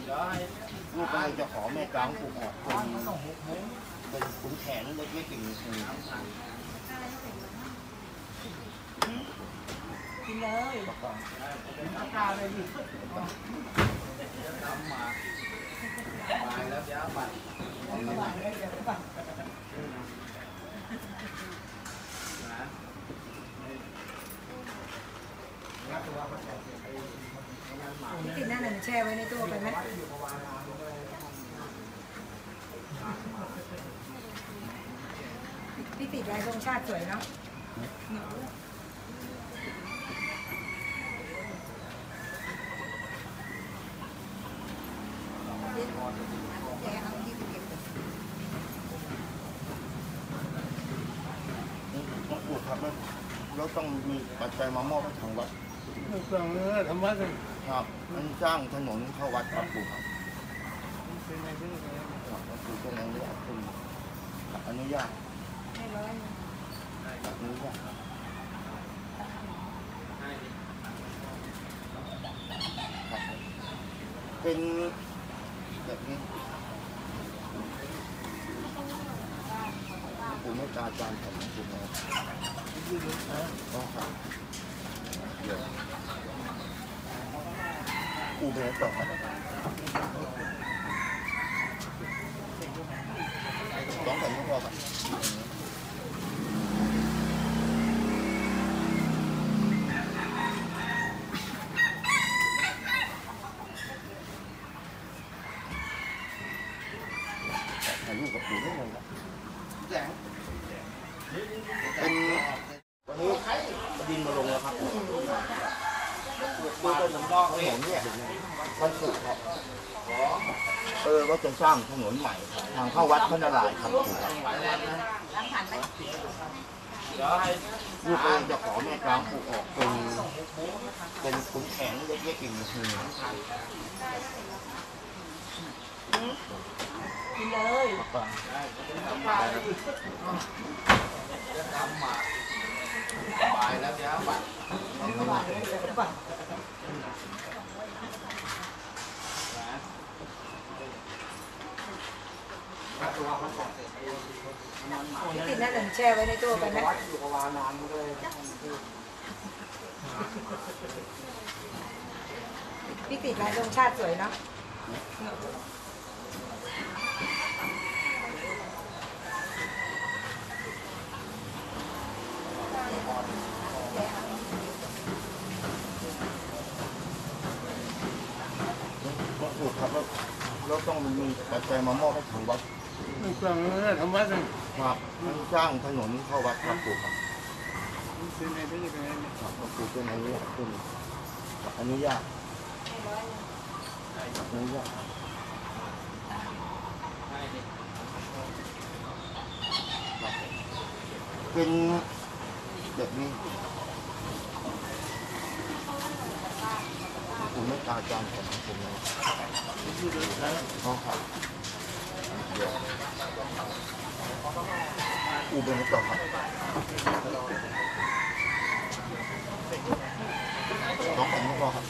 ลูกเลยจะขอแม่กลางปลูกออกเป็นขุนแขนเล็กๆอย่างนี้กินเลยเอาข้าวเลยดิมาแล้วย้าบัตรติดหน้าหนึ่งแช่ไว้ในตู้ไปไหมพี่ติดลายธงชาติสวยเนาะปลูกครับแล้วต้องมีปัจจัยมามอบให้ทางวัดทำวัดครับมันสร้างถนนเข้าวัดครับปลูกครับปลูกตรงนี้คุณอนุญาตอนุญาตเป็นแบบนี้ผมไม่ตาจานของผมนะครับก็ครับเดี๋ยวกูไปต่อครับ2 แผ่นก็พอครับถ่ายรูปกับปู่ได้เลยนะเป็นวันนี้ดินมาลงแล้วครับมาต้นน้ำดอกถนนเนี่ยวันศุกร์ครับว่าจะสร้างถนนใหม่ทางเข้าวัดพระนารายณ์ครับปู่ครับลูกเองจะขอแม่กลางปลูกออกเป็นขุนแขนเล็กๆอย่างนี้กินเลยมาแล้วย้าบัตรติดหน้าหนึ่งแช่ไว้ในตู้ไปไหมพี่ติดลายธงชาติสวยเนาะปลูกครับแล้วต้องมีปัจจัยมามอบให้ทางวัดทำวัดครับมันสร้างถนนเข้าวัดครับปลูกครับปลูกเป็นอนุญาตคุณอนุญาตเป็นแบบนี้ผมไม่ตาจานของผมเลยอ๋อครับเดี๋ยวอูเป็นต่อครับ2 แผ่นก็พอครับ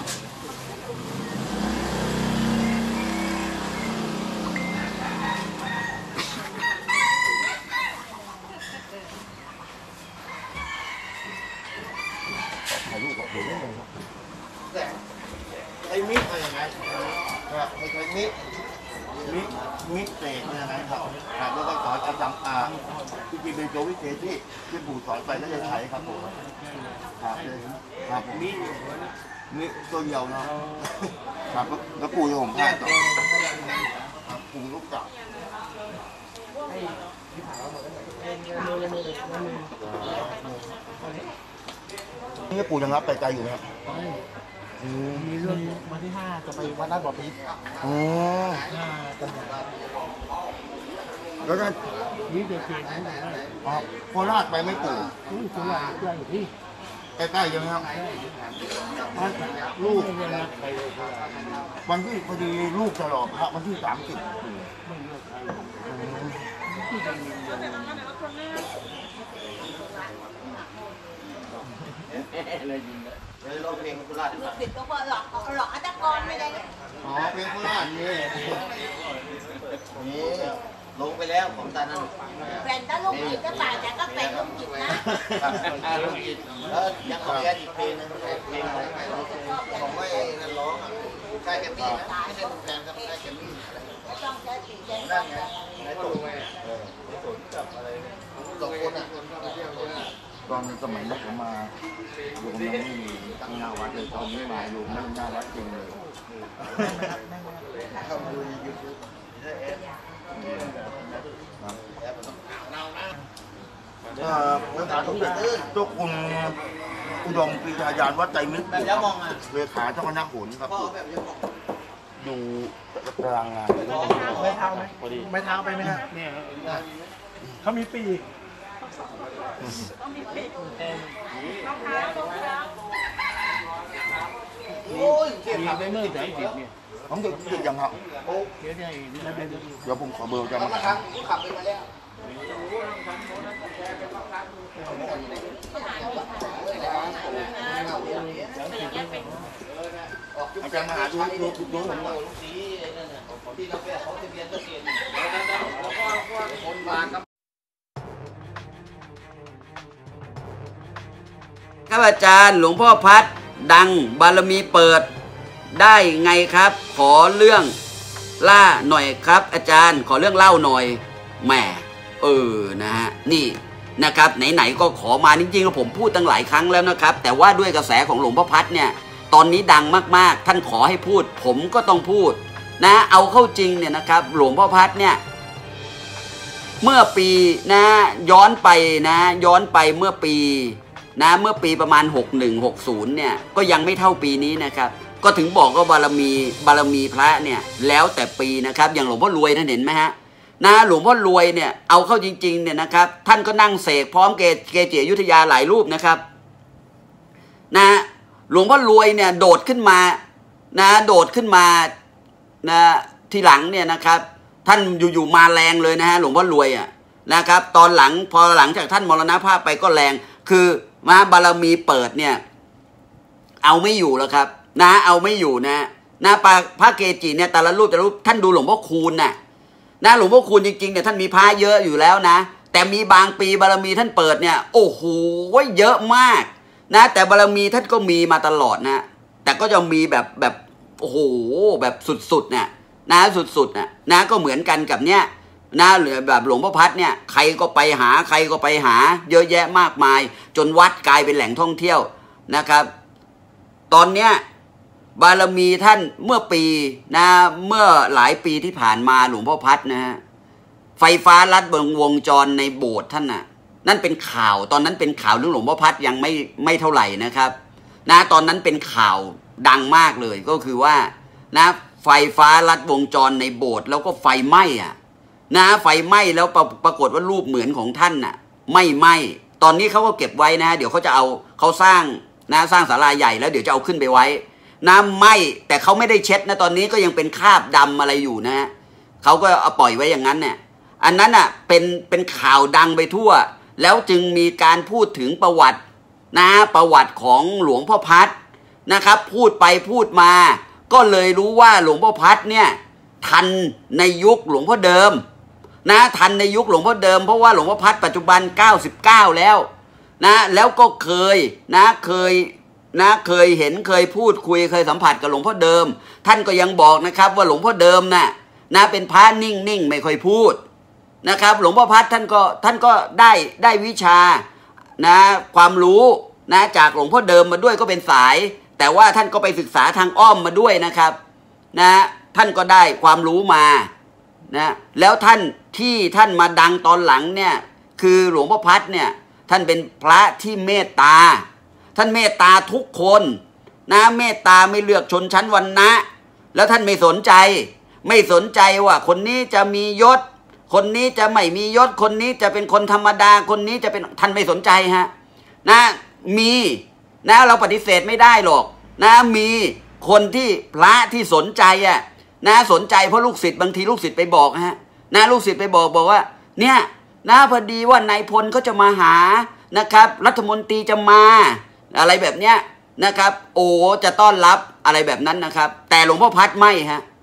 ถ่ายรูปกับผมได้เลยครับไอ้มิดอะไรอย่างเงี้ยครับไอ้มิดเตะอะไรอย่างเงี้ยครับแล้วก็สอนอาจารย์ที่จริงเป็นโจวิเศษที่ปู่สอนไปแล้วจะใช้ครับผมครับมิตัวเดียวนะครับแล้วปู่จะผมพาต่อครับปู่ลูกเก่านี่ปู่ยังรับไปไกลอยู่ไหมครับมีเรื่องวันที่5จะไปวัดราชบพิตรกันยายนแล้วก็นี่เด็กเก่งนะโคราชไปไม่ปู่โคราชใกล้อยู่ที่ใกล้ๆใช่ไหมครับลูกวันที่พอดีลูกจะหล่อพระวันที่30 เลยยิงเลยเราเพลงโคราชลูกติดก็พอหลอกอาตะกรไม่ได้อ๋อเพลงโคราชนี่ลงไปแล้วของตานั้นเป็นถ้าลูกจิตก็ตายแต่ก็เป็นลูกจิตนะลูกจิตแล้วยังขอแก้อีกเพลงนึงเพลงของไม่นั่นร้องอ่ะใกล้แกมี่นะไม่ใช่ลุงแทนครับใกล้แกมี่ไม่ต้องใช้สีแดงนั่นไงในตุ่นในตุ่นกับอะไรสองคนอ่ะตอนสมัยนั้นผมมาโยมยังไม่มีตั้งหน้าวัดเลยตอนนี้มาโยมนั่งหน้าวัดจริงเลยเข้าดูยูทูบเมื่อถามทุกอย่างเจ้าคุณอุดมปรีชายานวัดใจมิตรเลขาเจ้าคณะโหนครับอยู่กลางงานไม่เท้าไหมไม่เท้าไปไหมฮะเนี่ยเขามีปีกมีไปเมื่อไหร่เนี่ยผมจะติดยังครับเดี๋ยวผมขอเบอร์จะมาขับไปมาแล้วอาจารย์มาหาดูผมว่าสีนั่นน่ะที่กาแฟเขาทะเบียนก็เขียนคนมาครับครับอาจารย์หลวงพ่อพัดดังบารมีเปิดได้ไงครับขอเรื่องล่าหน่อยครับอาจารย์ขอเรื่องเล่าหน่อยแหมนะฮะนี่นะครับไหนๆก็ขอมาจริงๆผมพูดตั้งหลายครั้งแล้วนะครับแต่ว่าด้วยกระแสของหลวงพ่อพัดเนี่ยตอนนี้ดังมากๆท่านขอให้พูดผมก็ต้องพูดนะเอาเข้าจริงเนี่ยนะครับหลวงพ่อพัดเนี่ยเมื่อปีนะย้อนไปเมื่อปีประมาณ61-60เนี่ยก็ยังไม่เท่าปีนี้นะครับก็ถึงบอกว่าบารมีพระเนี่ยแล้วแต่ปีนะครับอย่างหลวงพ่อรวยท่านเห็นไหมฮะนะหลวงพ่อรวยเนี่ยเอาเข้าจริงๆเนี่ยนะครับท่านก็นั่งเสกพร้อมเกจิอยุธยาหลายรูปนะครับนะหลวงพ่อรวยเนี่ยโดดขึ้นมานะทีหลังเนี่ยนะครับท่านอยู่มาแรงเลยนะฮะหลวงพ่อรวยอ่ะนะครับตอนหลังพอหลังจากท่านมรณภาพไปก็แรงคือมาบารมีเปิดเนี่ยเอาไม่อยู่แล้วครับนะเอาไม่อยู่นะพระเกจิเนี่ยแต่ละรูปท่านดูหลวงพ่อคูณนะหลวงพ่อคูณจริงๆเนี่ยท่านมีพระเยอะอยู่แล้วนะแต่มีบางปีบารมีท่านเปิดเนี่ยโอ้โหเยอะมากนะแต่บารมีท่านก็มีมาตลอดนะแต่ก็จะมีแบบโอ้โหแบบสุดๆเนี่ยสุดๆนะก็เหมือนกันกับเนี่ยหรือแบบหลวงพ่อพัดเนี่ยใครก็ไปหาเยอะแยะมากมายจนวัดกลายเป็นแหล่งท่องเที่ยวนะครับตอนเนี้ยบารมีท่านเมื่อปีเมื่อหลายปีที่ผ่านมาหลวงพ่อพัดนะฮะไฟฟ้าลัดวงจรในโบสถ์ท่านน่ะนั่นเป็นข่าวตอนนั้นเป็นข่าวเรื่องหลวงพ่อพัดยังไม่เท่าไหร่นะครับตอนนั้นเป็นข่าวดังมากเลยก็คือว่าไฟฟ้าลัดวงจรในโบสถ์แล้วก็ไฟไหม้ไฟไหม้แล้วปรากฏว่ารูปเหมือนของท่านน่ะไม่ไหม้ตอนนี้เขาก็เก็บไว้นะเดี๋ยวเขาสร้างศาลาใหญ่แล้วเดี๋ยวจะเอาขึ้นไปไว้ไหม้แต่เขาไม่ได้เช็ดนะตอนนี้ก็ยังเป็นคราบดำอะไรอยู่นะเขาก็เอาปล่อยไว้อย่างนั้นเนี่ยอันนั้นน่ะเป็นข่าวดังไปทั่วแล้วจึงมีการพูดถึงประวัติของหลวงพ่อพัดนะครับพูดไปพูดมาก็เลยรู้ว่าหลวงพ่อพัดเนี่ยทันในยุคหลวงพ่อเดิมทันในยุคหลวงพ่อเดิมเพราะว่าหลวงพ่อพัดปัจจุบัน99แล้วแล้วก็เคยเห็นเคยพูดคุยเคยสัมผัสกับหลวงพ่อเดิมท่านก็ยังบอกนะครับว่าหลวงพ่อเดิมเป็นพระนิ่งไม่ค่อยพูดนะครับหลวงพ่อพัดท่านก็ได้วิชาความรู้จากหลวงพ่อเดิมมาด้วยก็เป็นสายแต่ว่าท่านก็ไปศึกษาทางอ้อมมาด้วยนะครับท่านก็ได้ความรู้มาแล้วท่านมาดังตอนหลังเนี่ยคือหลวงพ่อพัดเนี่ยท่านเป็นพระที่เมตตาท่านเมตตาทุกคนเมตตาไม่เลือกชนชั้นวรรณะแล้วท่านไม่สนใจว่าคนนี้จะมียศคนนี้จะไม่มียศคนนี้จะเป็นคนธรรมดาคนนี้จะเป็นท่านไม่สนใจฮะมีเราปฏิเสธไม่ได้หรอกมีคนที่พระที่สนใจสนใจเพราะลูกศิษย์บางทีลูกศิษย์ไปบอกลูกศิษย์ไปบอกว่าเนี่ยพอดีว่านายพลเขาจะมาหานะครับรัฐมนตรีจะมาอะไรแบบเนี้ยนะครับจะต้อนรับอะไรแบบนั้นนะครับแต่หลวงพ่อพัดไม่ฮะ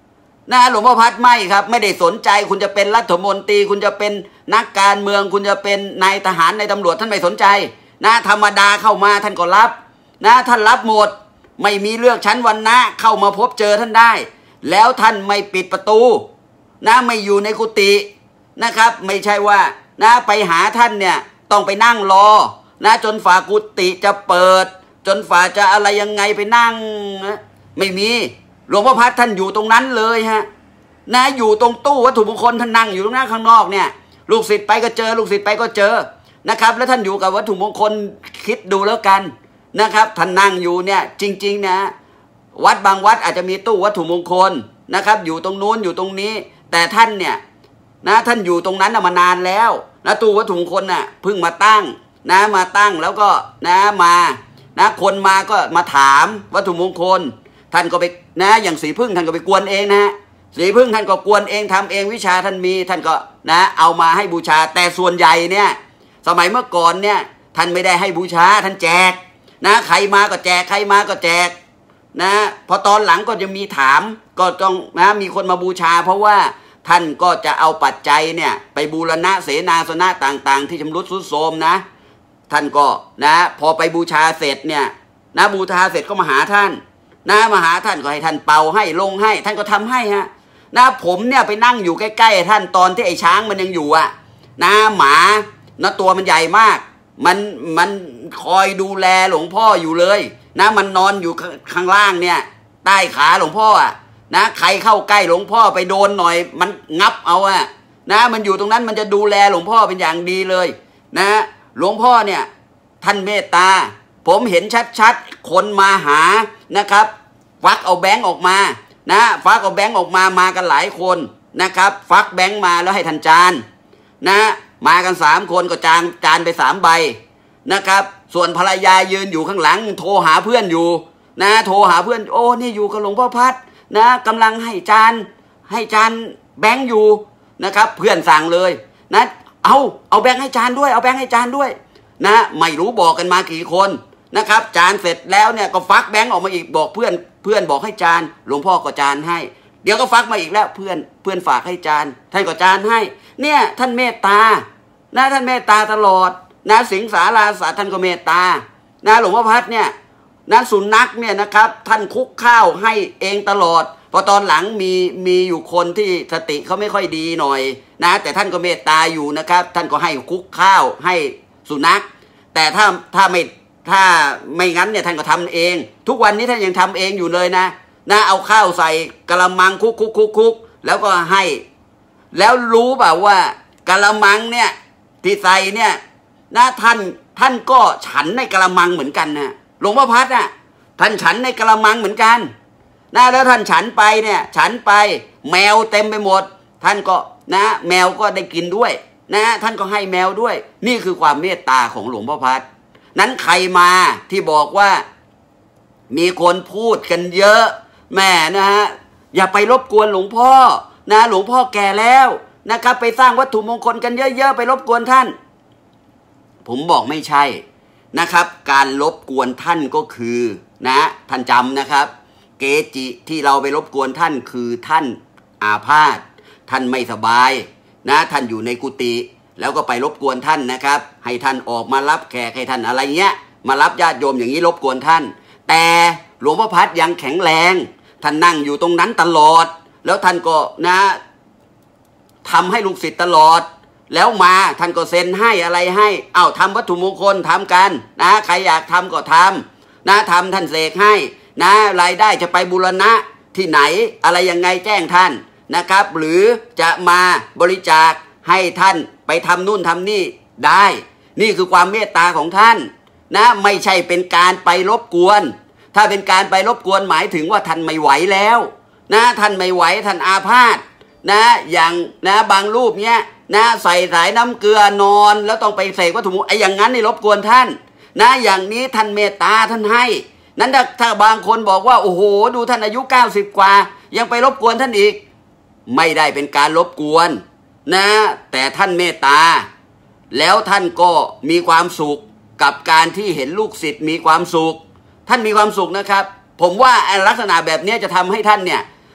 นะหลวงพ่อพัดไม่ครับไม่ได้สนใจคุณจะเป็นรัฐมนตรีคุณจะเป็นนักการเมืองคุณจะเป็นนายทหารนายตำรวจท่านไม่สนใจนะธรรมดาเข้ามาท่านก็รับนะท่านรับหมดไม่มีเลือกชั้นวรรณะเข้ามาพบเจอท่านได้แล้วท่านไม่ปิดประตูนะไม่อยู่ในกุฏินะครับไม่ใช่ว่านะไปหาท่านเนี่ยต้องไปนั่งรอนะจนฝ่ากุฏิจะเปิดจนฝ่าจะอะไรยังไงไปนั่งนะไม่มีหลวงพ่อพัดท่านอยู่ตรงนั้นเลยฮะนะอยู่ตรงตู้วัตถุมงคลท่านนั่งอยู่ตรงนั้นข้างนอกเนี่ยลูกศิษย์ไปก็เจอลูกศิษย์ไปก็เจอนะครับแล้วท่านอยู่กับวัตถุมงคลคิดดูแล้วกันนะครับท่านนั่งอยู่เนี่ยจริงๆนะวัดบางวัดอาจจะมีตู้วัตถุมงคลนะครับอยู่ตรงนู้นอยู่ตรงนี้แต่ท่านเนี่ยนะท่านอยู่ตรงนั้นมานานแล้วนะตู้วัตถุมงคลน่ะเพิ่งมาตั้งนะมาตั้งแล้วก็นะมานะคนมาก็มาถามวัตถุมงคลท่านก็ไปนะอย่างสีพึ่งท่านก็ไปกวนเองนะสีพึ่งท่านก็กวนเองทำเองวิชาท่านมีท่านก็นะเอามาให้บูชาแต่ส่วนใหญ่เนี่ยสมัยเมื่อก่อนเนี่ยท่านไม่ได้ให้บูชาท่านแจกนะใครมาก็แจกใครมาก็แจกนะพอตอนหลังก็จะมีถามก็ต้องนะมีคนมาบูชาเพราะว่าท่านก็จะเอาปัจจัยเนี่ยไปบูรณะเสนาสนะต่างๆที่ชำรุดทรุดโทรมนะท่านก็นะพอไปบูชาเสร็จเนี่ยนะบูชาเสร็จก็มาหาท่านนะมาหาท่านก็ให้ท่านเป่าให้ลงให้ท่านก็ทำให้ฮะนะผมเนี่ยไปนั่งอยู่ใกล้ๆท่านตอนที่ไอ้ช้างมันยังอยู่อ่ะนะหมานะตัวมันใหญ่มากมันคอยดูแลหลวงพ่ออยู่เลยนะมันนอนอยู่ข้างล่างเนี่ยใต้ขาหลวงพ่ออ่ะนะใครเข้าใกล้หลวงพ่อไปโดนหน่อยมันงับเอาอ่ะนะมันอยู่ตรงนั้นมันจะดูแลหลวงพ่อเป็นอย่างดีเลยนะหลวงพ่อเนี่ยท่านเมตตาผมเห็นชัดๆคนมาหานะครับฟักเอาแบงค์ออกมานะฟักเอาแบงค์ออกมากันหลายคนนะครับฟักแบงค์มาแล้วให้ท่านจานนะมากัน3 คนก็จานไป3 ใบนะครับส่วนภรรยายืนอยู่ข้างหลังโทรหาเพื่อนอยู่นะโทรหาเพื่อนโอ้นี่อยู่กับหลวงพ่อพัดนะกำลังให้จานแบงค์อยู่นะครับเพื่อนสั่งเลยนะเอาแบงค์ให้จานด้วยเอาแบงค์ให้จานด้วยนะไม่รู้บอกกันมากี่คนนะครับจานเสร็จแล้วเนี่ยก็ฟักแบงค์ออกมาอีกบอกเพื่อนบอกให้จานหลวงพ่อก็จานให้เดี๋ยวก็ฟักมาอีกแล้วเพื่อนฝากให้จานท่านก็จานให้เนี่ยท่านเมตตานะท่านเมตตาตลอดนะสิงสาราสัตว์ท่านก็เมตตานะหลวงพ่อพัดเนี่ยนะสุนัขเนี่ยนะครับท่านคุกข้าวให้เองตลอดพอตอนหลังมีอยู่คนที่สติเขาไม่ค่อยดีหน่อยนะแต่ท่านก็เมตตาอยู่นะครับท่านก็ให้คุกข้าวให้สุนัขแต่ถ้าไม่งั้นเนี่ยท่านก็ทำเองทุกวันนี้ท่านยังทำเองอยู่เลยนะเอาข้าวใส่กะละมังคุกแล้วก็ให้แล้วรู้เปล่าว่ากะละมังเนี่ยที่ใส่เนี่ยนะท่านก็ฉันในกะละมังเหมือนกันนะหลวงพ่อพัดน่ะท่านฉันในกะละมังเหมือนกันนะแล้วท่านฉันไปเนี่ยฉันไปแมวเต็มไปหมดท่านก็นะแมวก็ได้กินด้วยนะท่านก็ให้แมวด้วยนี่คือความเมตตาของหลวงพ่อพัดนั้นใครมาที่บอกว่ามีคนพูดกันเยอะแม่นะฮะอย่าไปรบกวนหลวงพ่อนะหลวงพ่อแก่แล้วนะครับไปสร้างวัตถุมงคลกันเยอะๆไปรบกวนท่านผมบอกไม่ใช่นะครับการรบกวนท่านก็คือนะท่านจำนะครับเกจิที่เราไปรบกวนท่านคือท่านอาพาธท่านไม่สบายนะท่านอยู่ในกุฏิแล้วก็ไปรบกวนท่านนะครับให้ท่านออกมารับแขกให้ท่านอะไรเงี้ยมารับญาติโยมอย่างนี้รบกวนท่านแต่หลวงพ่อพัดยังแข็งแรงท่านนั่งอยู่ตรงนั้นตลอดแล้วท่านก็นะทำให้ลูกศิษย์ตลอดแล้วมาท่านก็เซ็นให้อะไรให้ทำวัตถุมงคลทำกันนะใครอยากทำก็ทำนะทำท่านเสกให้นะรายได้จะไปบูรณะที่ไหนอะไรยังไงแจ้งท่านนะครับหรือจะมาบริจาคให้ท่านไปทำนู่นทำนี่ได้นี่คือความเมตตาของท่านนะไม่ใช่เป็นการไปรบกวนถ้าเป็นการไปรบกวนหมายถึงว่าท่านไม่ไหวแล้วนะท่านไม่ไหวท่านอาพาธนะอย่างนะบางรูปเนี้ยนะใส่สายน้ำเกลือนอนแล้วต้องไปเสกวัตถุมงคลอย่างนั้นนี่รบกวนท่านนะอย่างนี้ท่านเมตตาท่านให้นั้นถ้าบางคนบอกว่าโอ้โหดูท่านอายุ90 กว่ายังไปรบกวนท่านอีกไม่ได้เป็นการรบกวนนะแต่ท่านเมตตาแล้วท่านก็มีความสุขกับการที่เห็นลูกศิษย์มีความสุขท่านมีความสุขนะครับผมว่าลักษณะแบบนี้จะทำให้ท่านเนี่ย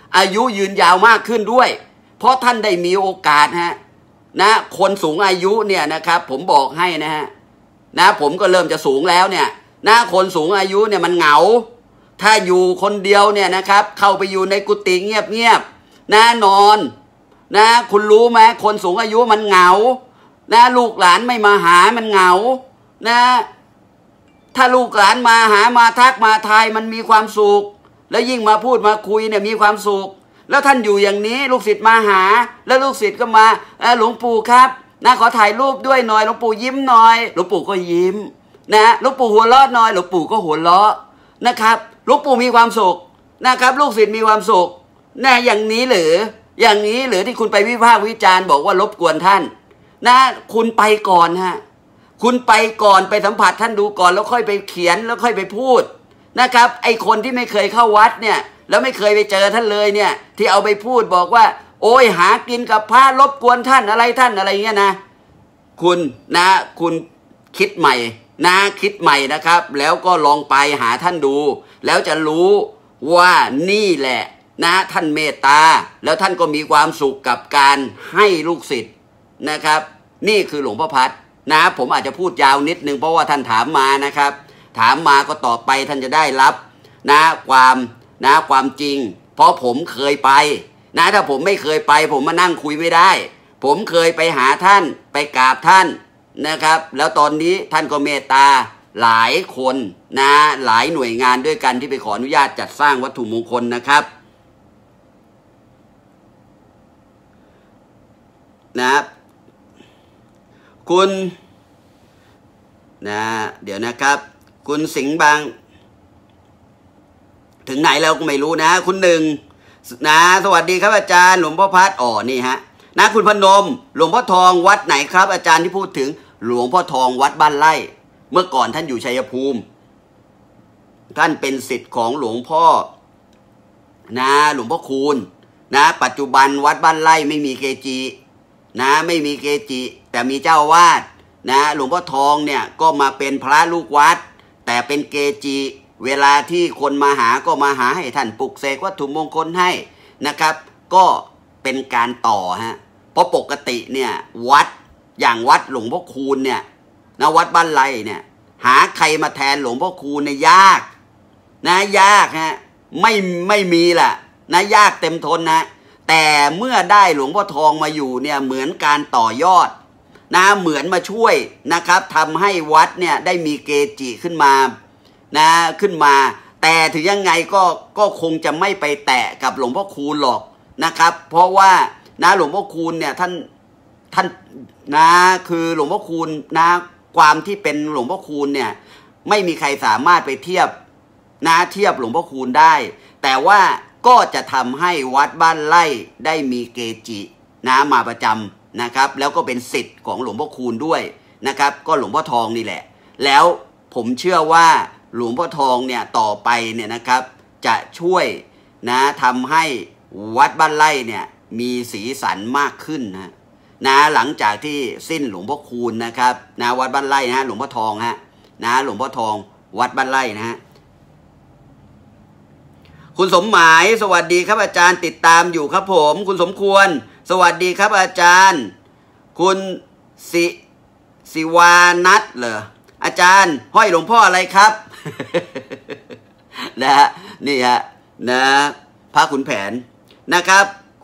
อายุยืนยาวมากขึ้นด้วย เพราะท่านได้มีโอกาสฮะนะคนสูงอายุเนี่ยนะครับผมบอกให้นะฮะนะผมก็เริ่มจะสูงแล้วเนี่ยนะคนสูงอายุเนี่ยมันเหงาถ้าอยู่คนเดียวเนี่ยนะครับเข้าไปอยู่ในกุฏิเงียบๆนะนอนนะคุณรู้ไหมคนสูงอายุมันเหงานะลูกหลานไม่มาหามันเหงานะถ้าลูกหลานมาหามาทักมาทายมันมีความสุขแล้วยิ่งมาพูดมาคุยเนี่ยมีความสุขแล้วท่านอยู่อย่างนี้ลูกศิษย์มาหาแล้วลูกศิษย์ก็มาหลวงปู่ครับนะขอถ่ายรูปด้วยหน่อยหลวงปู่ยิ้มหน่อยหลวงปู่ก็ยิ้มนะหลวงปู่หัวเราะหน่อยหลวงปู่ก็หัวเราะนะครับหลวงปู่มีความสุขนะครับลูกศิษย์มีความสุขนะอย่างนี้หรืออย่างนี้หรือที่คุณไปวิพากษ์วิจารณ์บอกว่ารบกวนท่านนะคุณไปก่อนฮะคุณไปก่อนไปสัมผัสท่านดูก่อนแล้วค่อยไปเขียนแล้วค่อยไปพูดนะครับไอคนที่ไม่เคยเข้าวัดเนี่ยแล้วไม่เคยไปเจอท่านเลยเนี่ยที่เอาไปพูดบอกว่าโอ้ยหากินกับพระรบกวนท่านอะไรเงี้ยนะคุณนะคุณคิดใหม่นะคิดใหม่นะครับแล้วก็ลองไปหาท่านดูแล้วจะรู้ว่านี่แหละนะท่านเมตตาแล้วท่านก็มีความสุขกับการให้ลูกศิษย์นะครับนี่คือหลวงพ่อพัดนะผมอาจจะพูดยาวนิดนึงเพราะว่าท่านถามมานะครับถามมาก็ตอบไปท่านจะได้รับนะความจริงเพราะผมเคยไปนะถ้าผมไม่เคยไปผมมานั่งคุยไม่ได้ผมเคยไปหาท่านไปกราบท่านนะครับแล้วตอนนี้ท่านก็เมตตาหลายคนนะหลายหน่วยงานด้วยกันที่ไปขออนุญาตจัดสร้างวัตถุมงคลนะครับนะคุณนะเดี๋ยวนะครับคุณสิงห์บางถึงไหนแล้วก็ไม่รู้นะคุณหนึ่งนะสวัสดีครับอาจารย์หลวงพ่อพัดนี่ฮะนะคุณพนมหลวงพ่อทองวัดไหนครับอาจารย์ที่พูดถึงหลวงพ่อทองวัดบ้านไร่เมื่อก่อนท่านอยู่ชัยภูมิท่านเป็นศิษย์ของหลวงพ่อนะหลวงพ่อคูณนะปัจจุบันวัดบ้านไร่ไม่มีเกจินะไม่มีเกจิแต่มีเจ้าวาดนะหลวงพ่อทองเนี่ยก็มาเป็นพระลูกวัดแต่เป็นเกจิเวลาที่คนมาหาก็มาหาให้ท่านปลุกเสกวัตถุมงคลให้นะครับก็เป็นการต่อฮะเพราะปกติเนี่ยวัดอย่างวัดหลวงพ่อคูณเนี่ยนะวัดบ้านไร่เนี่ยหาใครมาแทนหลวงพ่อคูณเนี่ยยากนะยากฮะไม่มีล่ะนะยากเต็มทนนะแต่เมื่อได้หลวงพ่อทองมาอยู่เนี่ยเหมือนการต่อยอดนะเหมือนมาช่วยนะครับทำให้วัดเนี่ยได้มีเกจิขึ้นมานะขึ้นมาแต่ถึงยังไงก็คงจะไม่ไปแตะกับหลวงพ่อคูณหรอกนะครับเพราะว่านะหลวงพ่อคูณเนี่ยท่านนะคือหลวงพ่อคูณนะความที่เป็นหลวงพ่อคูณเนี่ยไม่มีใครสามารถไปเทียบหลวงพ่อคูณได้แต่ว่าก็จะทำให้วัดบ้านไร่ได้มีเกจินะมาประจำนะครับแล้วก็เป็นศิษย์ของหลวงพ่อคูณด้วยนะครับก็หลวงพ่อทองนี่แหละแล้วผมเชื่อว่าหลวงพ่อทองเนี่ยต่อไปเนี่ยนะครับจะช่วยนะทำให้วัดบ้านไร่เนี่ยมีสีสันมากขึ้นนะหลังจากที่สิ้นหลวงพ่อคูณนะครับนะวัดบ้านไร่นะหลวงพ่อทองนะหลวงพ่อทองวัดบ้านไร่นะฮะคุณสมหมายสวัสดีครับอาจารย์ติดตามอยู่ครับผมคุณสมควรสวัสดีครับอาจารย์คุณศิวานัทเหรออาจารย์ห้อยหลวงพ่ออะไรครับ นะฮะนี่ฮะนะพระขุนแผนนะครับ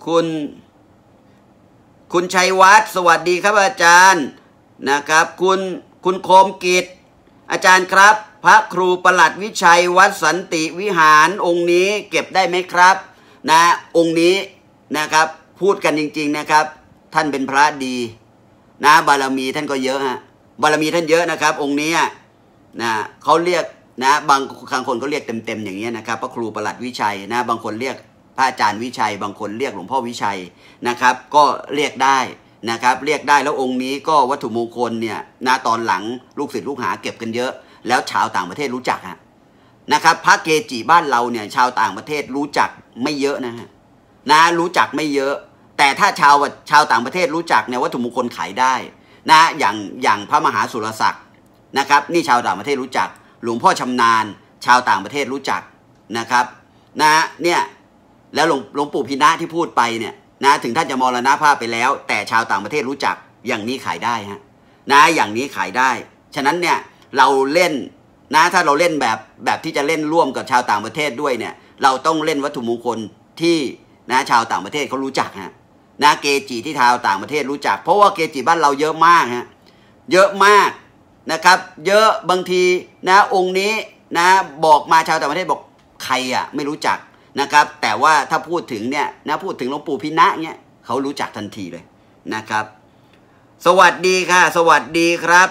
คุณชัยวัฒน์สวัสดีครับอาจารย์นะครับคุณโคมกิจอาจารย์ครับพระครูประหลัดวิชัยวัดสันติวิหารองค์นี้เก็บได้ไหมครับนะองค์นี้นะครับพูดกันจริงๆนะครับท่านเป็นพระดีนะบารมีท่านก็เยอะฮะบารมีท่านเยอะนะครับองค์นี้นะเขาเรียกนะบางคนก็เรียกเต็มๆอย่างเงี้ยนะครับพระครูประหลัดวิชัยนะบางคนเรียกพระอาจารย์วิชัยบางคนเรียกหลวงพ่อวิชัยนะครับก็เรียกได้นะครับเรียกได้แล้วองค์นี้ก็วัตถุมงคลเนี่ยนะตอนหลังลูกศิษย์ลูกหาเก็บกันเยอะแล้วชาวต่างประเทศรู้จักนะครับพระเกจิบ้านเราเนี่ยชาวต่างประเทศรู้จักไม่เยอะนะรู้จักไม่เยอะแต่ถ้าชาวต่างประเทศรู้จักเนี่ยวัตถุมงคลขายได้นะอย่างพระมหาสุรศักดิ์นะครับนี่ชาวต่างประเทศรู้จักหลวงพ่อชำนาญชาวต่างประเทศรู้จักนะครับนะเนี่ยแล้วหลวงปู่พินะที่พูดไปเนี่ยนะถึงท่านจะมรณภาพไปแล้วแต่ชาวต่างประเทศรู้จักอย่างนี้ขายได้ฮะนะอย่างนี้ขายได้ฉะนั้นเนี่ยเราเล่นนะถ้าเราเล่นแบบที่จะเล่นร่วมกับชาวต่างประเทศด้วยเนี่ยเราต้องเล่นวัตถุมงคลที่นะชาวต่างประเทศเขารู้จักฮะนะเกจิที่ชาวต่างประเทศรู้จักเพราะว่าเกจิบ้านเราเยอะมากฮะเยอะมากนะครับเยอะบางทีนะองค์นี้นะบอกมาชาวต่างประเทศบอกใครอ่ะไม่รู้จักนะครับแต่ว่าถ้าพูดถึงเนี่ยนะพูดถึงหลวงปู่พินะเนี่ยเขารู้จักทันทีเลยนะครับสวัสดีค่ะสวัสดีครับ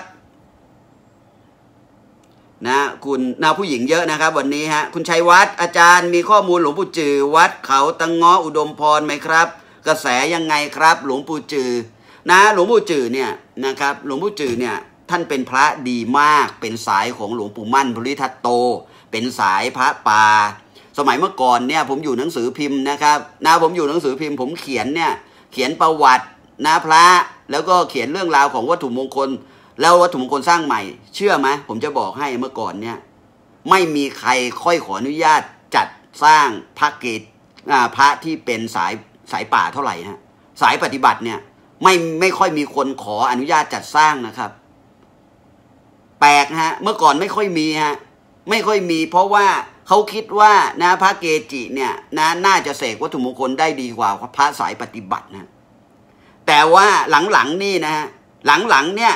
นะคุณผู้หญิงเยอะนะครับวันนี้ฮะคุณชัยวัฒน์อาจารย์มีข้อมูลหลวงปู่จือวัดเขาตังง้ออุดมพรไหมครับกระแสยังไงครับหลวงปู่จือนะหลวงปู่จือเนี่ยนะครับหลวงปู่จือเนี่ยท่านเป็นพระดีมากเป็นสายของหลวงปู่มั่นภูริทัตโตเป็นสายพระป่าสมัยเมื่อก่อนเนี่ยผมอยู่หนังสือพิมพ์นะครับผมอยู่หนังสือพิมพ์ผมเขียนประวัติพระแล้วก็เขียนเรื่องราวของวัตถุมงคลแล้ววัตถุมงคลสร้างใหม่เชื่อไหมผมจะบอกให้เมื่อก่อนเนี่ยไม่มีใครค่อยขออนุญาตจัดสร้างพระเกศพระที่เป็นสายป่าเท่าไหร่ฮะสายปฏิบัติเนี่ยไม่ค่อยมีคนขออนุญาตจัดสร้างนะครับแปลกฮะเมื่อก่อนไม่ค่อยมีฮะไม่ค่อยมีเพราะว่าเขาคิดว่าพระเกจิเนี่ยน่าจะเสกวัตถุมงคลได้ดีกว่าพระสายปฏิบัตินะแต่ว่าหลังๆนี่นะฮะหลังๆเนี่ย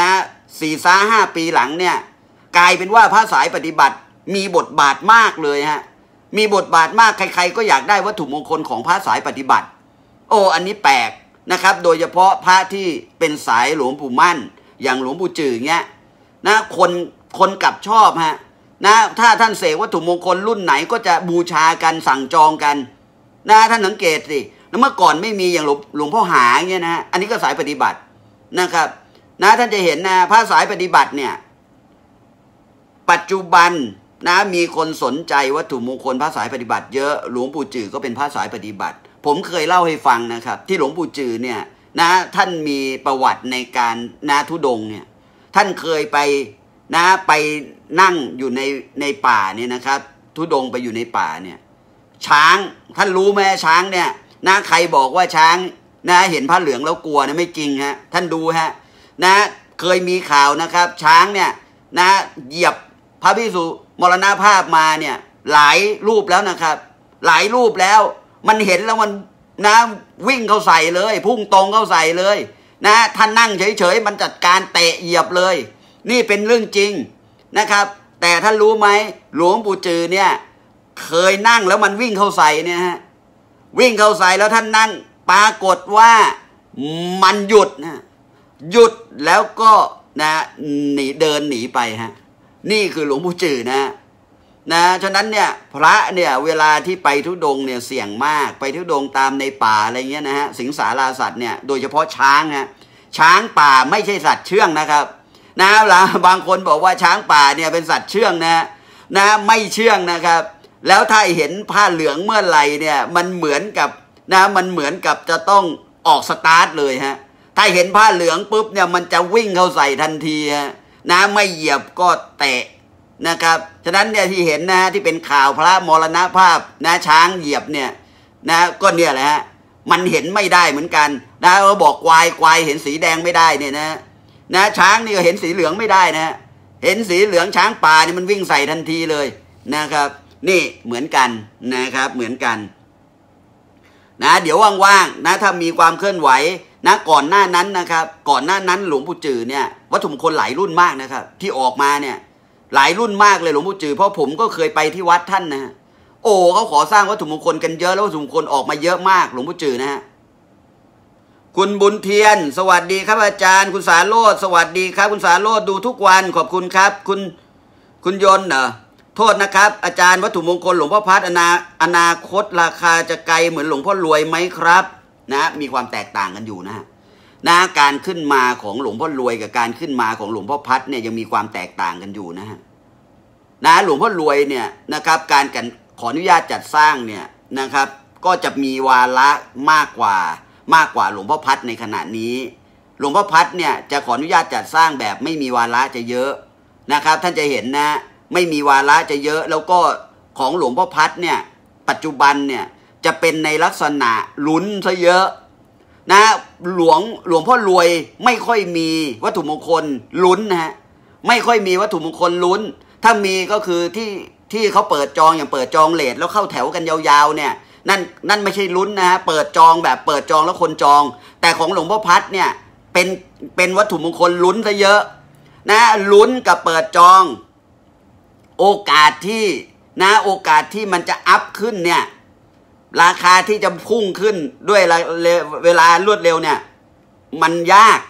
4-5 ปีหลังเนี่ยกลายเป็นว่าพระสายปฏิบัติมีบทบาทมากเลยฮะมีบทบาทมากใครๆก็อยากได้วัตถุมงคลของพระสายปฏิบัติอันนี้แปลกนะครับโดยเฉพาะพระที่เป็นสายหลวงปู่มั่นอย่างหลวงปู่จือเงี้ยคนกลับชอบฮะถ้าท่านเสกวัตถุมงคลรุ่นไหนก็จะบูชากันสั่งจองกันท่านสังเกตสิเมื่อก่อนไม่มีอย่างหลวงพ่อหาเงี้ยนะฮะอันนี้ก็สายปฏิบัตินะครับท่านจะเห็นพระสายปฏิบัติเนี่ยปัจจุบันมีคนสนใจวัตถุมงคลพระสายปฏิบัติเยอะหลวงปู่จือก็เป็นพระสายปฏิบัติผมเคยเล่าให้ฟังนะครับที่หลวงปู่จือเนี่ยท่านมีประวัติในการธุดงค์เนี่ยท่านเคยไปไปนั่งอยู่ในป่าเนี่ยนะครับธุดงค์ไปอยู่ในป่าเนี่ยช้างท่านรู้ไหมช้างเนี่ยใครบอกว่าช้างเห็นผ้าเหลืองแล้วกลัวไม่จริงฮะท่านดูฮะเคยมีข่าวนะครับช้างเนี่ยเหยียบพระภิกษุมรณภาพมาเนี่ยหลายรูปแล้วนะครับหลายรูปแล้วมันเห็นแล้วมันวิ่งเข้าใส่เลยพุ่งตรงเข้าใส่เลยท่านนั่งเฉยๆมันจัดการเตะเหยียบเลยนี่เป็นเรื่องจริงนะครับแต่ท่านรู้ไหมหลวงปู่จือเนี่ยเคยนั่งแล้วมันวิ่งเข้าใส่เนี่ยฮะวิ่งเข้าใส่แล้วท่านนั่งปรากฏว่ามันหยุดหยุดแล้วก็เดินหนีไปฮะนี่คือหลวงปู่จือฉะนั้นเนี่ยพระเนี่ยเวลาที่ไปธุดงค์เนี่ยเสี่ยงมากไปธุดงค์ตามในป่าอะไรเงี้ยสิงสาราสัตว์เนี่ยโดยเฉพาะช้างช้างป่าไม่ใช่สัตว์เชื่องนะครับบางคนบอกว่าช้างป่าเนี่ยเป็นสัตว์เชื่องไม่เชื่องนะครับแล้วถ้าเห็นผ้าเหลืองเมื่อไหร่เนี่ยมันเหมือนกับจะต้องออกสตาร์ทเลยฮะถ้าเห็นผ้าเหลืองปุ๊บเนี่ยมันจะวิ่งเข้าใส่ทันทีฮะไม่เหยียบก็เตะนะครับฉะนั้นเนี่ยที่เห็นที่เป็นข่าวพระมรณภาพช้างเหยียบเนี่ยก็เนี่ยแหละฮะมันเห็นไม่ได้เหมือนกันเราบอกควายเห็นสีแดงไม่ได้เนี่ยช้างนี่ก็เห็นสีเหลืองไม่ได้เห็นสีเหลืองช้างป่านี่มันวิ่งใส่ทันทีเลยนะครับนี่เหมือนกันนะครับเหมือนกันเดี๋ยวว่างๆถ้ามีความเคลื่อนไหวก่อนหน้านั้นนะครับก่อนหน้านั้นหลวงปู่จือเนี่ยวัตถุมงคลหลายรุ่นมากนะครับที่ออกมาเนี่ยหลายรุ่นมากเลยหลวงปู่จือเพราะผมก็เคยไปที่วัดท่านเขาขอสร้างวัตถุมงคลกันเยอะแล้ววัตถุมงคลออกมาเยอะมากหลวงปู่จือคุณบุญเทียนสวัสดีครับอาจารย์คุณสาโรจน์สวัสดีครับคุณสาโรจน์ดูทุกวันขอบคุณครับคุณยนต์โทษนะครับอาจารย์วัตถุมงคลหลวงพ่อพัดอนาคตราคาจะไกลเหมือนหลวงพ่อรวยไหมครับมีความแตกต่างกันอยู่การขึ้นมาของหลวงพ่อรวยกับการขึ้นมาของหลวงพ่อพัดเนี่ยยังมีความแตกต่างกันอยู่หลวงพ่อรวยเนี่ยนะครับการขออนุญาตจัดสร้างเนี่ยนะครับก็จะมีวาระมากกว่าหลวงพ่อพัดในขณะนี้หลวงพ่อพัดเนี่ยจะขออนุญาตจัดสร้างแบบไม่มีวาระจะเยอะนะครับท่านจะเห็นไม่มีวาระจะเยอะแล้วก็ของหลวงพ่อพัดเนี่ยปัจจุบันเนี่ยจะเป็นในลักษณะลุ้นซะเยอะนะหลวงพ่อรวยไม่ค่อยมีวัตถุมงคลลุ้นนะฮะไม่ค่อยมีวัตถุมงคลลุ้นถ้ามีก็คือที่เขาเปิดจองอย่างเปิดจองเลทแล้วเข้าแถวกันยาวๆเนี่ยนั่นไม่ใช่ลุ้นนะฮะเปิดจองแบบเปิดจองแล้วคนจองแต่ของหลวงพ่อพัดเนี่ยเป็นวัตถุมงคลลุ้นซะเยอะนะลุ้นกับเปิดจองโอกาสที่มันจะอัพขึ้นเนี่ยราคาที่จะพุ่งขึ้นด้วยเวลารวดเร็วเนี่ยมันยาก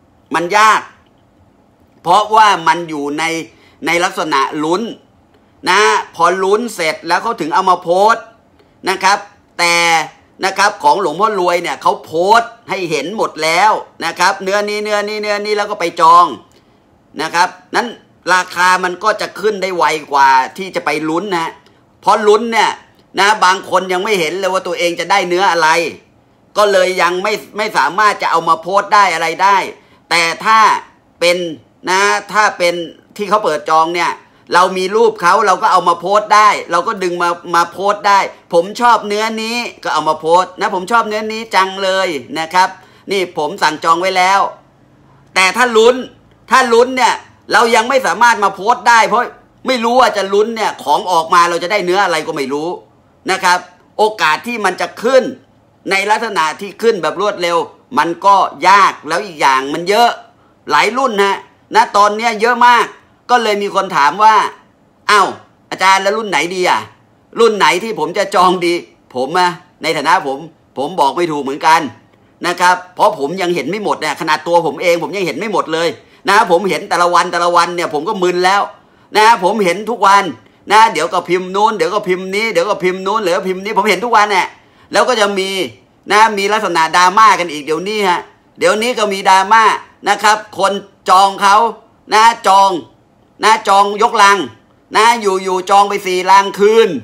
เพราะว่ามันอยู่ในลักษณะลุ้นนะพอลุ้นเสร็จแล้วเขาถึงเอามาโพสต์นะครับแต่นะครับของหลวงพ่อรวยเนี่ยเขาโพสต์ให้เห็นหมดแล้วนะครับเนื้อนี้แล้วก็ไปจองนะครับนั้นราคามันก็จะขึ้นได้ไวกว่าที่จะไปลุ้นนะเพราะลุ้นเนี่ยนะบางคนยังไม่เห็นเลยว่าตัวเองจะได้เนื้ออะไรก็เลยยังไม่สามารถจะเอามาโพสต์ได้อะไรได้แต่ถ้าเป็นที่เขาเปิดจองเนี่ยเรามีรูปเขาเราก็เอามาโพสต์ได้เราก็ดึงมาโพสต์ได้ผมชอบเนื้อนี้ก็เอามาโพสต์นะผมชอบเนื้อนี้จังเลยนะครับนี่ผมสั่งจองไว้แล้วแต่ถ้าลุ้นเนี่ยเรายังไม่สามารถมาโพสต์ได้เพราะไม่รู้ว่าจะลุ้นเนี่ยของออกมาเราจะได้เนื้ออะไรก็ไม่รู้นะครับโอกาสที่มันจะขึ้นในลักษณะที่ขึ้นแบบรวดเร็วมันก็ยากแล้วอีกอย่างมันเยอะหลายรุ่นนะตอนนี้เยอะมากก็เลยมีคนถามว่าอ้าวอาจารย์แล้วรุ่นไหนดีอ่ะรุ่นไหนที่ผมจะจองดีผมในฐานะผมบอกไม่ถูกเหมือนกันนะครับเพราะผมยังเห็นไม่หมดเนี่ยขนาดตัวผมเองผมยังเห็นไม่หมดเลยนะผมเห็นแต่ละวันเนี่ยผมก็มึนแล้วนะผมเห็นทุกวันนะเดี๋ยวก็พิมพ์นู้นเดี๋ยวก็พิมพ์นี้เดี๋ยวก็พิมพ์นู้นเดี๋ยวก็พิมพ์นี้ผมเห็นทุกวันเนี่ยแล้วก็จะมีมีลักษณะดราม่ากันอีกเดี๋ยวนี้ก็มีดราม่านะครับคนจองเขาจองยกลังอยู่จองไป4 ลังคืน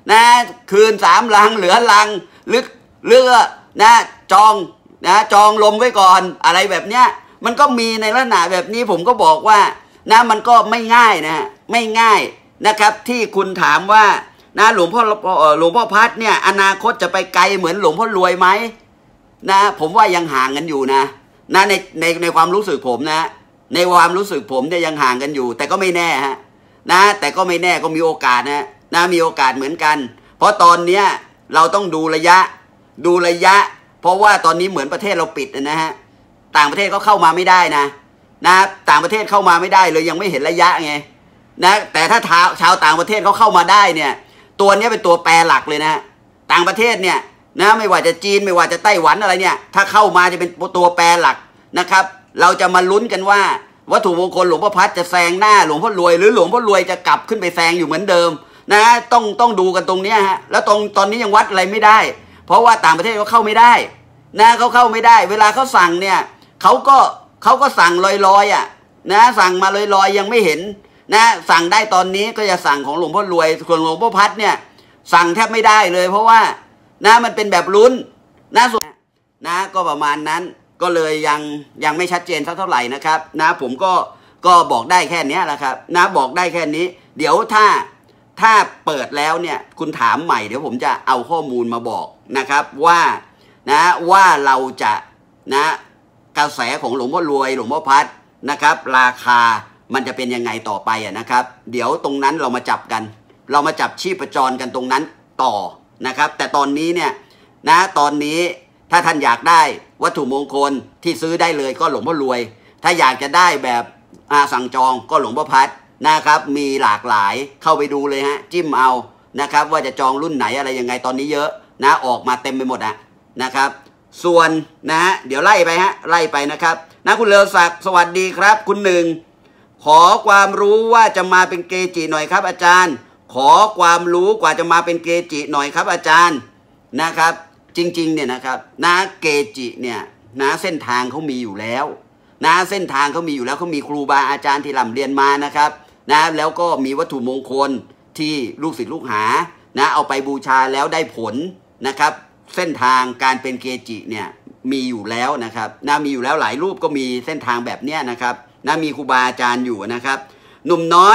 3 ลังเหลือลังหรือจองลมไว้ก่อนอะไรแบบเนี้ยมันก็มีในลักษณะแบบนี้ผมก็บอกว่ามันก็ไม่ง่ายไม่ง่ายนะครับที่คุณถามว่าหลวงพ่อพัดเนี่ยอนาคตจะไปไกลเหมือนหลวงพ่อรวยไหมผมว่ายังห่างกันอยู่ในความรู้สึกผมในความรู้สึกผมเนี่ยยังห่างกันอยู่แต่ก็ไม่แน่แต่ก็ไม่แน่ก็มีโอกาสมีโอกาสเหมือนกันเพราะตอนเนี้ยเราต้องดูระยะเพราะว่าตอนนี้เหมือนประเทศเราปิดต่างประเทศก็เข้ามาไม่ได้นะต่างประเทศเข้ามาไม่ได้เลยยังไม่เห็นระยะไงแต่ถ้าชาวต่างประเทศเขาเข้ามาได้เนี่ยตัวนี้เป็นตัวแปรหลักเลยต่างประเทศเนี่ยไม่ว่าจะจีนไม่ว่าจะไต้หวันอะไรเนี่ยถ้าเข้ามาจะเป็นตัวแปรหลักนะครับเราจะมาลุ้นกันว่าวัตถุมงคลหลวงพ่อพัดจะแซงหน้าหลวงพ่อรวยหรือหลวงพ่อรวยจะกลับขึ้นไปแซงอยู่เหมือนเดิมต้องดูกันตรงนี้แล้วตอนนี้ยังวัดอะไรไม่ได้เพราะว่าต่างประเทศเขาเข้าไม่ได้เขาเข้าไม่ได้เวลาเขาสั่งเนี่ยเขาก็สั่งลอยสั่งมาลอยยังไม่เห็นสั่งได้ตอนนี้ก็จะสั่งของหลวงพ่อรวยส่วนหลวงพ่อพัดเนี่ยสั่งแทบไม่ได้เลยเพราะว่ามันเป็นแบบลุ้นส่วนก็ประมาณนั้นก็เลยยังไม่ชัดเจนสักเท่าไหร่นะครับผมก็บอกได้แค่นี้แหละครับบอกได้แค่นี้เดี๋ยวถ้าเปิดแล้วเนี่ยคุณถามใหม่เดี๋ยวผมจะเอาข้อมูลมาบอกนะครับว่าเราจะกระแสของหลวงพ่อรวยหลวงพ่อพัดนะครับราคามันจะเป็นยังไงต่อไปนะครับเดี๋ยวตรงนั้นเรามาจับกันเรามาจับชีพจรกันตรงนั้นต่อนะครับแต่ตอนนี้เนี่ยตอนนี้ถ้าท่านอยากได้วัตถุมงคลที่ซื้อได้เลยก็หลวงพ่อรวยถ้าอยากจะได้แบบสั่งจองก็หลวงพ่อพัดนะครับมีหลากหลายเข้าไปดูเลยจิ้มเอานะครับว่าจะจองรุ่นไหนอะไรยังไงตอนนี้เยอะออกมาเต็มไปหมดนะครับส่วนเดี๋ยวไล่ไปนะครับคุณเลอศักดิ์สวัสดีครับคุณหนึ่งขอความรู้ว่าจะมาเป็นเกจิหน่อยครับอาจารย์ขอความรู้กว่าจะมาเป็นเกจิหน่อยครับอาจารย์นะครับจริงๆเนี่ยนะครับเกจิเนี่ยเส้นทางเขามีอยู่แล้วเส้นทางเขามีอยู่แล้วเขามีครูบาอาจารย์ที่ร่ำเรียนมานะครับแล้วก็มีวัตถุมงคลที่ลูกศิษย์ลูกหาเอาไปบูชาแล้วได้ผลนะครับเส้นทางการเป็นเกจิเนี่ยมีอยู่แล้วนะครับมีอยู่แล้วหลายรูปก็มีเส้นทางแบบเนี้ยนะครับมีครูบาอาจารย์อยู่นะครับหนุ่มน้อย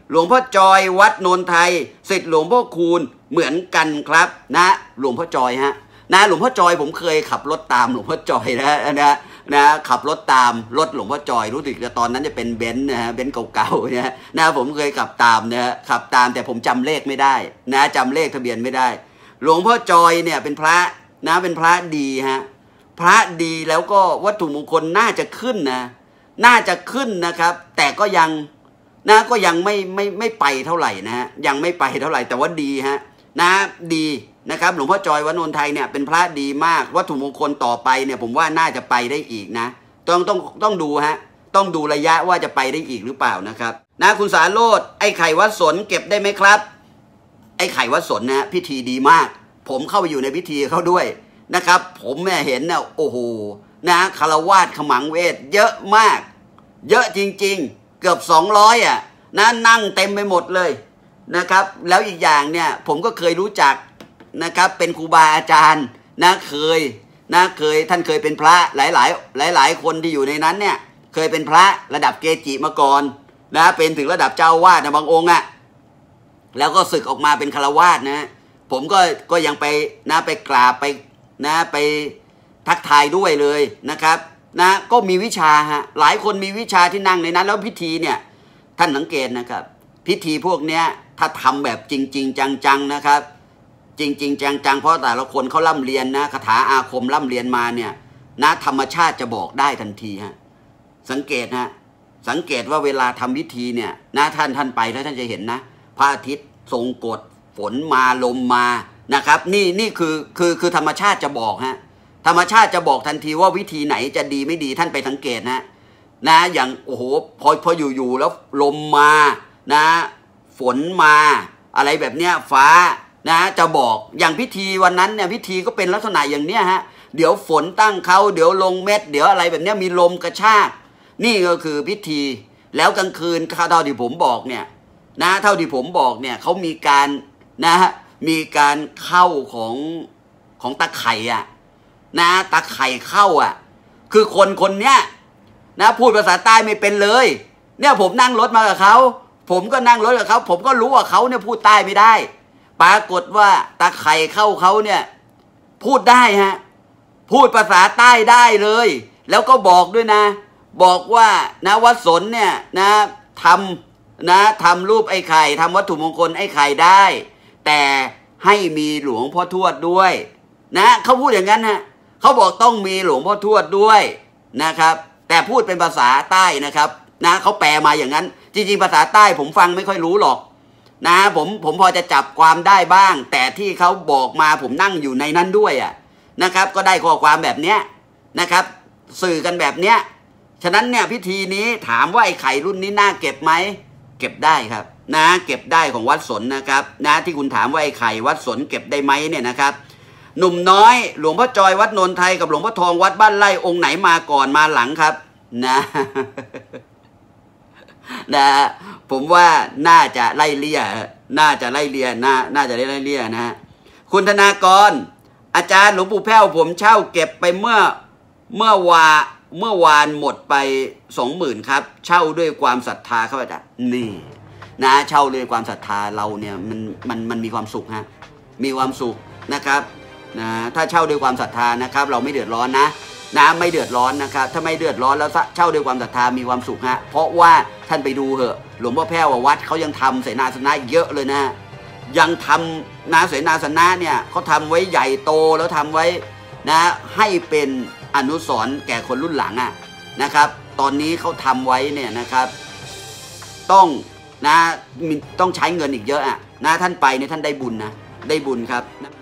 หลวงพ่อจอยวัดโนนไทยศิษย์หลวงพ่อคูณเหมือนกันครับนะหลวงพ่อจอยฮะนะหลวงพ่อจอยผมเคยขับรถตามหลวงพ่อจอยนะขับรถตามรถหลวงพ่อจอยรู้สึกตอนนั้นจะเป็นเบนซ์นะฮะเบนซ์เก่าๆนะผมเคยขับตามนะขับตามแต่ผมจำเลขไม่ได้นะจำเลขทะเบียนไม่ได้หลวงพ่อจอยเนี่ยเป็นพระนะเป็นพระดีฮะพระดีแล้วก็วัตถุมงคลน่าจะขึ้นนะน่าจะขึ้นนะครับแต่ก็ยังก็ยังไม่ไปเท่าไหร่นะฮะยังไม่ไปเท่าไหร่แต่ว่าดีฮะนะดีนะครับหลวงพ่อจอยวัดนนทไทยเนี่ยเป็นพระดีมากวัตถุมงคลต่อไปเนี่ยผมว่าน่าจะไปได้อีกนะต้องดูฮะต้องดูระยะว่าจะไปได้อีกหรือเปล่านะครับนะคุณสาโรจน์ไอ้ไข่วัดสนเก็บได้ไหมครับไอ้ไข่วัดสนนะพิธีดีมากผมเข้าไปอยู่ในพิธีเขาด้วยนะครับผมเนี่ยเห็นนะโอ้โหนะคารวาสขมังเวทเยอะมากเยอะจริงๆเกือบ200อ่ะนะนั่งเต็มไปหมดเลยนะครับแล้วอีกอย่างเนี่ยผมก็เคยรู้จักนะครับเป็นครูบาอาจารย์นะเคยท่านเคยเป็นพระหลายคนที่อยู่ในนั้นเนี่ยเคยเป็นพระระดับเกจิมาก่อนนะเป็นถึงระดับเจ้าวาดนะบางองค์อ่ะแล้วก็ศึกออกมาเป็นฆราวาสนะผมก็ยังไปนะไปกราบไปนะไปทักทายด้วยเลยนะครับนะก็มีวิชาฮะหลายคนมีวิชาที่นั่งในนั้นแล้วพิธีเนี่ยท่านสังเกตนะครับพิธีพวกเนี้ยถ้าทำแบบจริงจังนะครับจริงจังเพราะแต่ละคนเขาร่ำเรียนนะคาถาอาคมร่ำเรียนมาเนี่ยนะธรรมชาติจะบอกได้ทันทีฮะสังเกตว่าเวลาทำพิธีเนี่ยนะท่านไปแล้วท่านจะเห็นนะพระอาทิตย์ทรงกฎฝนมาลมมานะครับนี่คือธรรมชาติจะบอกฮะธรรมชาติจะบอกทันทีว่าวิธีไหนจะดีไม่ดีท่านไปสังเกตนะอย่างโอ้โหพออยู่แล้วลมมานะฝนมาอะไรแบบเนี้ยฟ้านะจะบอกอย่างพิธีวันนั้นเนี่ยพิธีก็เป็นลักษณะอย่างเนี้ยฮะเดี๋ยวฝนตั้งเขาเดี๋ยวลงเม็ดเดี๋ยวอะไรแบบเนี้ยมีลมกระชากนี่ก็คือพิธีแล้วกลางคืนเท่าที่ผมบอกเนี่ยนะเท่าที่ผมบอกเนี่ยเขามีการนะมีการเข้าของตะไคร่อะนะตะไคร่เข้าอ่ะคือคนเนี้ยนะพูดภาษาใต้ไม่เป็นเลยเนี่ยผมนั่งรถมากับเขาผมก็นั่งรถกับเขาผมก็รู้ว่าเขาเนี่ยพูดใต้ไม่ได้ปรากฏว่าตะไคร่เข้าเขาเนี่ยพูดได้ฮะพูดภาษาใต้ได้เลยแล้วก็บอกด้วยนะบอกว่านะวัดสนเนี่ยนะทำรูปไอ้ไข่ทำวัตถุมงคลไอ้ไข่ได้แต่ให้มีหลวงพ่อทวดด้วยนะเขาพูดอย่างนั้นฮะเขาบอกต้องมีหลวงพ่อทวดด้วยนะครับแต่พูดเป็นภาษาใต้นะครับนะเขาแปลมาอย่างนั้นจริงๆภาษาใต้ผมฟังไม่ค่อยรู้หรอกนะผมพอจะจับความได้บ้างแต่ที่เขาบอกมาผมนั่งอยู่ในนั้นด้วยอ่ะนะครับก็ได้ข้อความแบบเนี้ยนะครับสื่อกันแบบเนี้ยฉะนั้นเนี่ยพิธีนี้ถามว่าไอ้ไข่รุ่นนี้น่าเก็บไหมเก็บได้ครับนะเก็บได้ของวัดสนนะครับนะที่คุณถามว่าไอ้ไข่วัดสนเก็บได้ไหมเนี่ยนะครับหนุ่มน้อยหลวงพ่อจอยวัดนนทไทยกับหลวงพ่อทองวัดบ้านไร่องค์ไหนมาก่อนมาหลังครับนะผมว่าน่าจะไล่เลี่ยน่าจะไล่เลี่ยนะฮะคุณธนากรอาจารย์หลวงปู่แพ้วผมเช่าเก็บไปเมื่อวานหมดไป 20,000 ครับเช่าด้วยความศรัทธาครับอาจารย์นี่นะเช่าด้วยความศรัทธาเราเนี่ยมันมีความสุขฮะมีความสุขนะครับนะถ้าเช่าด้วยความศรัทธานะครับเราไม่เดือดร้อนนะไม่เดือดร้อนนะครับถ้าไม่เดือดร้อนแล้วเช่าด้วยความศรัทธามีความสุขฮะเพราะว่าท่านไปดูเหอะหลวงพ่อแพ้ววัดเขายังทำเสนาสนะเยอะเลยนะยังทำนะเสนาสนะเนี่ยเขาทำไว้ใหญ่โตแล้วทำไว้นะให้เป็นอนุสรณ์แก่คนรุ่นหลังอ่ะนะครับตอนนี้เขาทำไว้เนี่ยนะครับต้องใช้เงินอีกเยอะอ่ะนะท่านไปเนี่ยท่านได้บุญนะได้บุญครับ